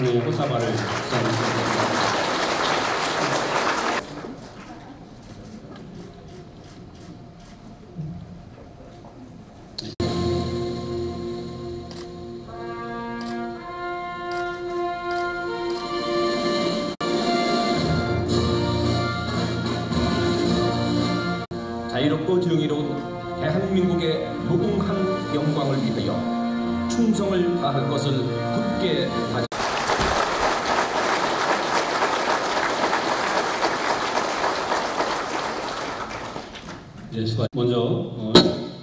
호사발을 수상했습니다. 자유롭고 정의로운 대한민국의 무궁한 영광을 위하여 충성을 다할 것을 굳게 다짐. 예, 수고. 먼저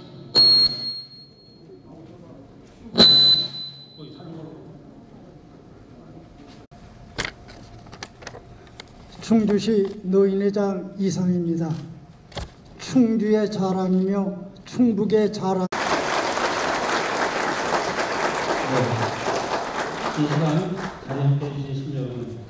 충주시 노인회장 이상입니다. 충주의 자랑이며 충북의 자랑. 이 시간 자리 함께해 주신 심정은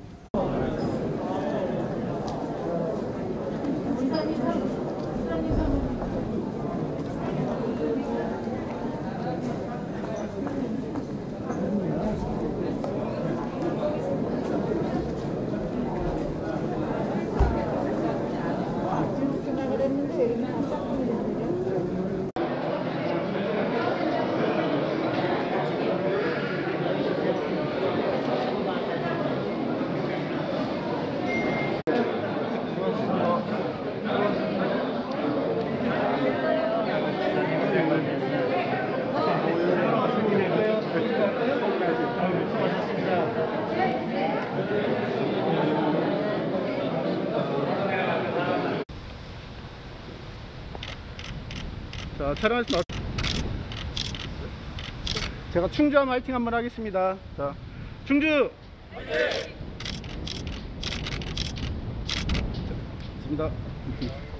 자, 촬영하겠습니다. 제가 충주하면 화이팅 한번 하겠습니다. 자, 충주! 화이팅! 좋습니다.